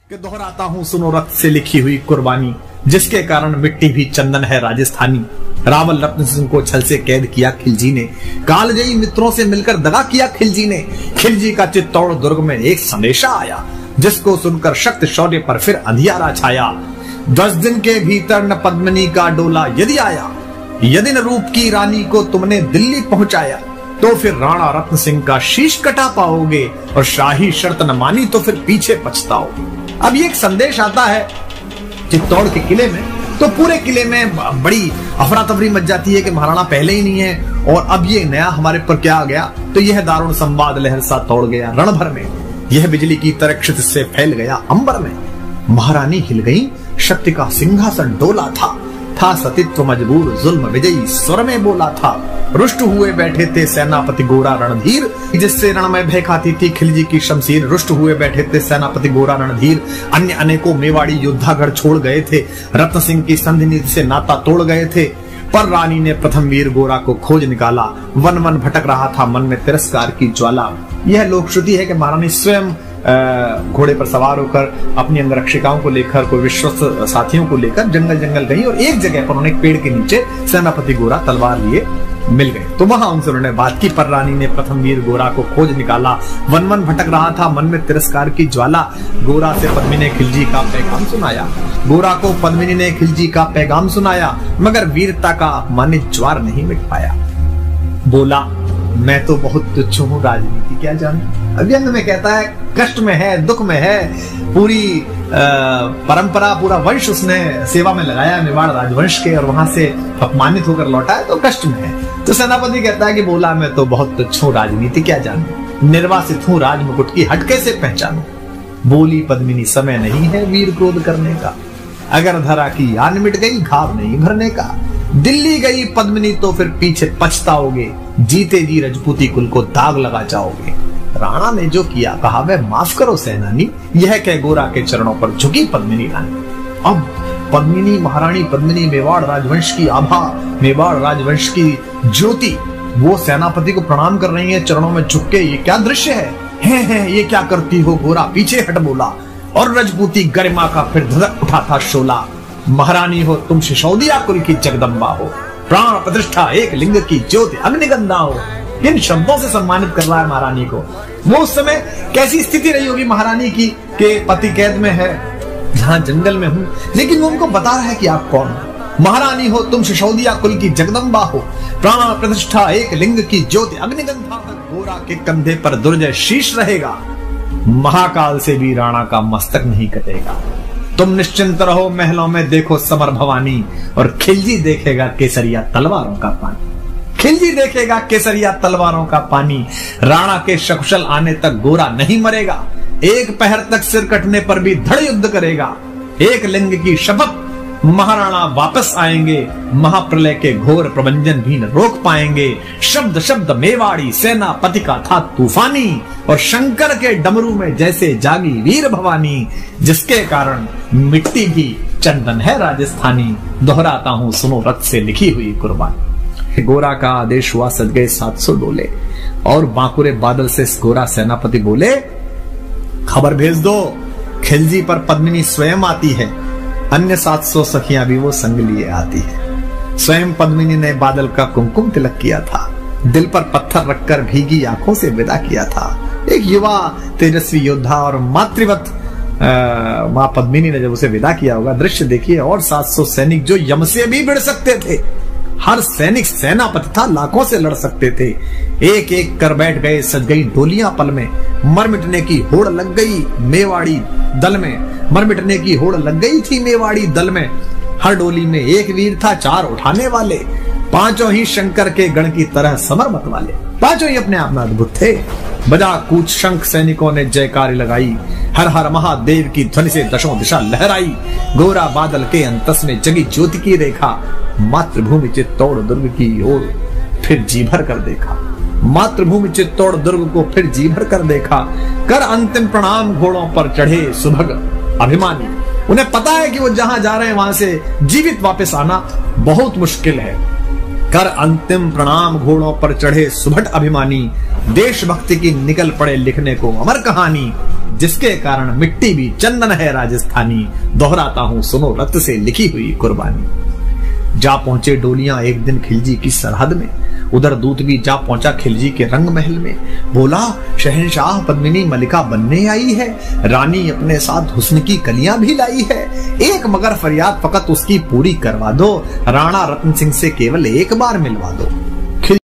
कि दोहराता हूं सुनो रक्त से लिखी हुई कुर्बानी, जिसके कारण मिट्टी भी चंदन है राजस्थानी। रावल रत्न सिंह को छल से कैद किया खिलजी ने, कालजयी मित्रों से मिलकर दगा किया खिलजी ने। खिलजी का चित्तौड़ दुर्ग में एक संदेशा आया, जिसको सुनकर शक्ति शौर्य पर फिर अंधियारा छाया। 10 दिन के भीतर न पद्मिनी का डोला यदि आया, यदि न रूप की रानी को तुमने दिल्ली पहुंचाया, तो फिर राणा रत्न सिंह का शीश कटा पाओगे, और शाही शर्त न मानी तो फिर पीछे पछताओगे। अब ये एक संदेश आता है चित्तौड़ के किले में, तो पूरे किले में बड़ी अफरा तफरी मच जाती है कि महाराणा पहले ही नहीं है और अब ये नया हमारे पर क्या आ गया। तो यह दारुण संवाद लहर सा तोड़ गया रण भर में, यह बिजली की तरह क्षितिज से फैल गया अंबर में। महारानी हिल गई, शक्ति का सिंहासन डोला था सतीत्व मजबूर जुल्म विजयी स्वर में बोला था। रुष्ट हुए बैठे थे सेनापति गोरा रणधीर, जिससे रण में भय खाती थी खिलजी की शमशीर। रुष्ट हुए बैठे थे सेनापति गोरा रणधीर, अन्य अनेकों मेवाड़ी योद्धागढ़ छोड़ गए थे, रत्न सिंह की संधि नीति से नाता तोड़ गए थे। पर रानी ने प्रथम वीर गोरा को खोज निकाला, वन वन भटक रहा था मन में तिरस्कार की ज्वाला। यह लोक श्रुति है कि महारानी स्वयं घोड़े पर सवार होकर अपनी अंगरक्षिकाओं को लेकर, कोई विश्वस्त साथियों को लेकर जंगल जंगल गई, और एक जगह पर उन्होंने एक पेड़ के नीचे सेनापति गोरा तलवार लिए मिल गए। तो वहां उनसे उन्होंने बात की। पर रानी ने प्रथम वीर गोरा को खोज निकाला, वन वन भटक रहा था मन में तिरस्कार की ज्वाला। गोरा से पद्मिनी ने खिलजी का पैगाम सुनाया, गोरा को पद्मिनी ने खिलजी का पैगाम सुनाया, मगर वीरता का अपमानित ज्वार नहीं मिट पाया। बोला मैं तो बहुत तुच्छ हूँ, राजनीति क्या जानूं। अव्यंग में कहता है कष्ट में है, दुख में है, पूरी परंपरा, पूरा वंश उसने सेवा में लगाया मेवाड़ राजवंश के, और वहां से अपमानित होकर लौटा है तो कष्ट में है। तो सेनापति कहता है कि बोला मैं तो बहुत तुच्छ हूँ, राजनीति क्या जानूं, निर्वासित हूँ राज मुकुट की हट कैसे पहचानूं। बोली पद्मिनी समय नहीं है वीर क्रोध करने का, अगर धरा की आन मिट गई घाव नहीं भरने का। दिल्ली गई पद्मिनी तो फिर पीछे पछताओगे, जीते जी रजपूती कुल को दाग लगा जाओगे। राणा ने जो किया कहा वह माफ करो सेनानी, यह कह गोरा के चरणों पर झुकी पद्मिनी रानी। अब पद्मिनी, महारानी पद्मिनी मेवाड़ राजवंश की आभा, मेवाड़ राजवंश की ज्योति, वो सेनापति को प्रणाम कर रही है चरणों में झुक के। ये क्या दृश्य है ये क्या करती हो गोरा, पीछे हट बोला। और रजपूती गरिमा का फिर धधक उठा था शोला। महारानी हो तुम सिसोदिया कुल की जगदम्बा हो, प्राण प्रतिष्ठा एक लिंग की ज्योति अग्निगंधा हो। इन शब्दों से सम्मानित कर रहा है महारानी को। वो उस समय कैसी स्थिति रही होगी महारानी की कि पति कैद में है, जहां जंगल में हूं, लेकिन वो उनको बता रहा है कि आप कौन हो। महारानी हो तुम सिसोदिया कुल की जगदम्बा हो, प्राण प्रतिष्ठा एक लिंग की ज्योति अग्निगंधा। गोरा के कंधे पर दुर्जय शीश रहेगा, महाकाल से भी राणा का मस्तक नहीं कटेगा। तुम निश्चिंत रहो महलों में देखो समर भवानी, और खिलजी देखेगा केसरिया तलवारों का पानी। खिलजी देखेगा केसरिया तलवारों का पानी। राणा के सकुशल आने तक गोरा नहीं मरेगा, एक पहर तक सिर कटने पर भी धड़ युद्ध करेगा। एक लिंग की शपथ, महाराणा वापस आएंगे, महाप्रलय के घोर प्रबंधन भी न रोक पाएंगे। शब्द शब्द मेवाड़ी सेनापति का था तूफानी, और शंकर के डमरू में जैसे जागी वीर भवानी, जिसके कारण मिट्टी भी चंदन है राजस्थानी। दोहराता हूं सुनो रक्त से लिखी हुई कुर्बानी। गोरा का आदेश हुआ, सज गए 700 डोले, और बांकुरे बादल से गोरा सेनापति बोले खबर भेज दो, खिलजी पर पद्मिनी स्वयं आती है, अन्य 700 सखियां भी वो संग लिए आती है। स्वयं पद्मिनी ने बादल का कुमकुम तिलक किया था, दिल पर पत्थर रखकर भीगी आंखों से विदा किया था। एक युवा तेजस्वी योद्धा और मातृवत मां पद्मिनी ने जब उसे विदा किया होगा, दृश्य देखिए। और 700 सैनिक जो यम से भी भिड़ सकते थे, हर सैनिक सेनापति था, लाखों से लड़ सकते थे, एक एक कर बैठ गए। सज गई डोलियां पल में, मर मिटने की होड़ लग गई मेवाड़ी दल में, मर मिटने की होड़ लग गई थी मेवाड़ी दल में। हर डोली में एक वीर था, 4 उठाने वाले, पांचों ही शंकर के गण की तरह समर मत वाले, पांचों ही अपने आप में अद्भुत थे। बजा कूच शंख सैनिकों ने जयकारी लगाई, हर हर महादेव की ध्वनि से दशों दिशा लहराई। गोरा बादल के अंतस में जगी ज्योति की रेखा, मातृभूमि चित्तौड़ दुर्ग की ओर फिर जी भर कर देखा। मातृभूमि चित्तौड़ दुर्ग को फिर जी भर कर देखा। कर अंतिम प्रणाम घोड़ों पर चढ़े सुभग अभिमानी। उन्हें पता है कि वो जहां जा रहे हैं वहां से जीवित वापस आना बहुत मुश्किल है। कर अंतिम प्रणाम घोड़ों पर चढ़े सुभट अभिमानी, देशभक्ति की निकल पड़े लिखने को अमर कहानी। जिसके कारण मिट्टी भी चंदन है राजस्थानी, दोहराता हूं सुनो रक्त से लिखी हुई कुर्बानी। जा पहुंचे डोलियां एक दिन खिलजी की सरहद में, उधर दूत भी जा पहुंचा खिलजी के रंग महल में। बोला शहंशाह पद्मिनी मलिका बनने आई है, रानी अपने साथ हुस्न की कलियां भी लाई है। एक मगर फरियाद फकत उसकी पूरी करवा दो, राणा रतन सिंह से केवल एक बार मिलवा दो।